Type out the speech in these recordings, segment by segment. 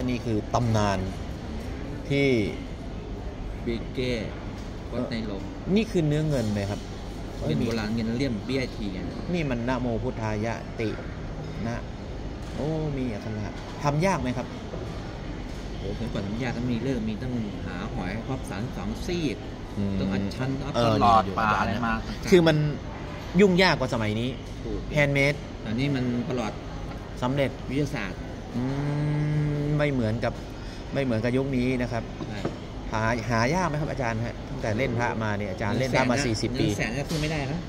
นี่คือตำนานที่บีเก้วัดในโรงนี่คือเนื้อเงินไหมครับเป็นโบราณเงินเลี่ยม BIT ไงนี่มันนะโมพุทธายะตินะโอ้มีอักขระทำยากไหมครับโอ้ผมก่อนทำยากต้องมีเรื่องมีต้องหาหอยครอบ32ซีกต้องอัดชั้นตลอดป่าอะไรมาคือมันยุ่งยากกว่าสมัยนี้แฮนด์เมดอันนี้มันตลอดสำเร็จวิทยาศาสตร์ไม่เหมือนกับยุคนี้นะครับหายากไหมครับอาจารย์ฮะตั้งแต่เล่นพระมาเนี่ยอาจารย์เล่นพระมา40 ปีแสนก็ซื้อไม่ได้นะ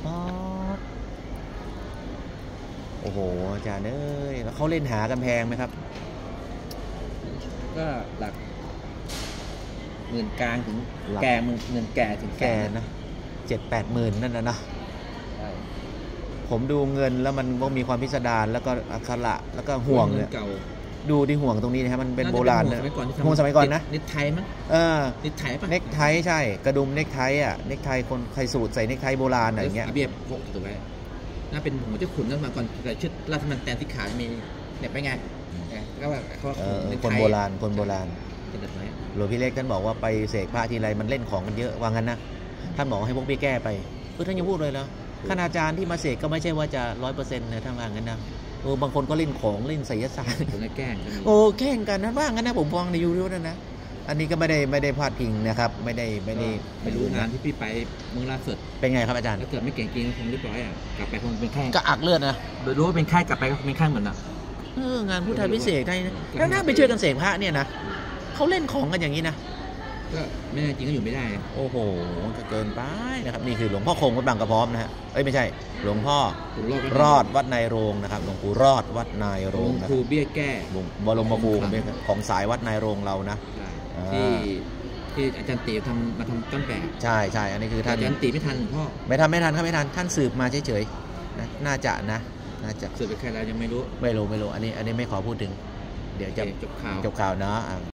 โอ้โหอาจารย์เอ้ยแล้วเขาเล่นหากันแพงไหมครับก็หลักหมื่นกลางถึงแก่เงินแก่ถึงแก่นะ7-8 หมื่นนั่นนะผมดูเงินแล้วมันก็มีความพิสดารแล้วก็อักขระแล้วก็ห่วงเนี่ยดูที่ห่วงตรงนี้นะครับมันเป็นโบราณนะห่วงสมัยก่อนนะเน็กไทมั้งเน็กไทป่ะเน็กไทใช่กระดุมเน็กไทอ่ะเน็กไทคนใครสูตรใส่เน็กไทโบราณอะไรเงี้ยเบียบพกถูกไหมน่าเป็นผมจะขุนนั่นมาก่อนแต่ชุดราชมันแตนที่ขามีเน็บไปไงก็แบบเขาคนโบราณหลวงพี่เล็กท่านบอกว่าไปเสกพระทีไรมันเล่นของกันเยอะว่างั้นนะท่านบอกให้พวกพี่แก้ไปท่านยังพูดเลยแล้วคณาจารย์ที่มาเสกก็ไม่ใช่ว่าจะ100%นะท่านว่างั้นนะบางคนก็เล่นของเล่นไสยศาสตร์แกล้งกันแกล้งกันนะว่างั้นนะผมฟังในยูทูบนะอันนี้ก็ไม่ได้พลาดพิงนะครับไม่รู้งานที่พี่ไปเมืองล่าสุดเป็นไงครับอาจารย์ถ้าเกิดไม่เก่งจริงคงเรียบร้อยกลับไปคงเป็นแค่ก็อักเลือดนะโดยรู้ว่าเป็นแค่กลับไปก็เป็นแค่เหมือนนะงานพุทธพิเศษได้นะแล้วน่าไปช่วยกันเสกพระเนี่ยนะเขาเล่นของกันอย่างนี้นะก็ไม่จริงก็อยู่ไม่ได้โอ้โหจะเกินไปนะครับนี่คือหลวงพ่อคงวัดบางกระพร้อมนะฮะไม่ใช่หลวงพ่อรอดวัดนายโรงนะครับหลวงปู่รอดวัดนายโรงครูเบี้ยแก้บรมครูของสายวัดนายโรงเรานะที่อาจารย์ตีมาทำต้นแบบใช่อันนี้คือท่านอาจารย์ตีไม่ทันพ่อไม่ทันครับไม่ทันท่านสืบมาเฉยๆนะน่าจะสืบไปแค่แล้วยังไม่รู้อันนี้ไม่ขอพูดถึงเดี๋ยวจะจบข่าวเนาะ